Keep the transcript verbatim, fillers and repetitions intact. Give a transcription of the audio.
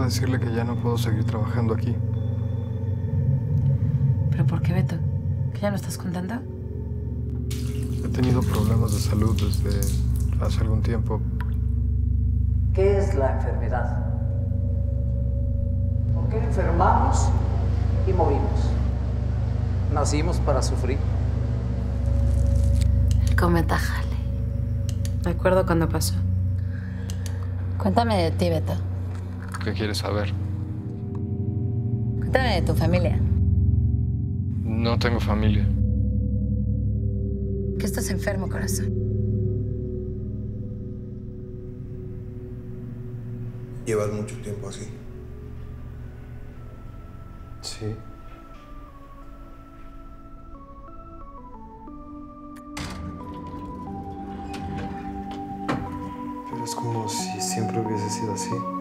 decirle que ya no puedo seguir trabajando aquí. ¿Pero por qué, Beto? ¿Que ya no estás contenta? He tenido problemas de salud desde hace algún tiempo. ¿Qué es la enfermedad? ¿Por qué enfermamos y morimos? ¿Nacimos para sufrir? El cometa Halley. Me acuerdo cuando pasó. Cuéntame de ti, Beto. ¿Qué quieres saber? Cuéntame de tu familia. No tengo familia. Que estás enfermo, corazón. Llevas mucho tiempo así. Sí. Pero es como si siempre hubiese sido así.